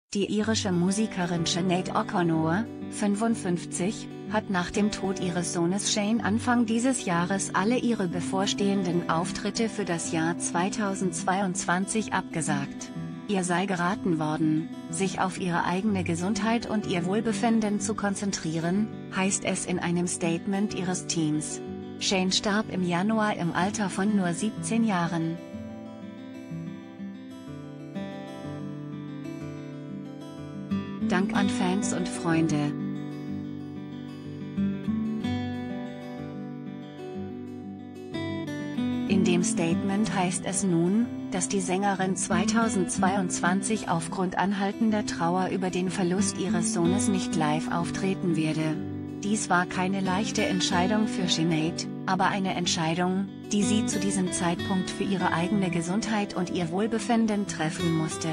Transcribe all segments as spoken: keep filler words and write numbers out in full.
Die irische Musikerin Sinead O'Connor, fünfundfünfzig, hat nach dem Tod ihres Sohnes Shane Anfang dieses Jahres alle ihre bevorstehenden Auftritte für das Jahr zweitausendzweiundzwanzig abgesagt. Ihr sei geraten worden, sich auf ihre eigene Gesundheit und ihr Wohlbefinden zu konzentrieren, heißt es in einem Statement ihres Teams. Shane starb im Januar im Alter von nur siebzehn Jahren. Dank an Fans und Freunde. In dem Statement heißt es nun, dass die Sängerin zweitausendzweiundzwanzig aufgrund anhaltender Trauer über den Verlust ihres Sohnes nicht live auftreten werde. Dies war keine leichte Entscheidung für Sinead, aber eine Entscheidung, die sie zu diesem Zeitpunkt für ihre eigene Gesundheit und ihr Wohlbefinden treffen musste.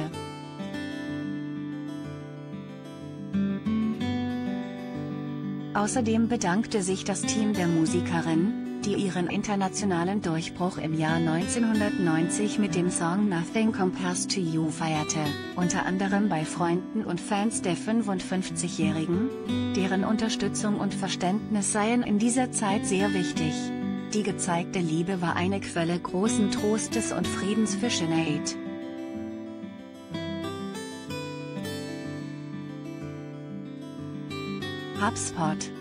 Außerdem bedankte sich das Team der Musikerin, die ihren internationalen Durchbruch im Jahr neunzehnhundertneunzig mit dem Song Nothing Compares to You feierte, unter anderem bei Freunden und Fans der fünfundfünfzigjährigen, deren Unterstützung und Verständnis seien in dieser Zeit sehr wichtig. Die gezeigte Liebe war eine Quelle großen Trostes und Friedens für Sinead. HubSpot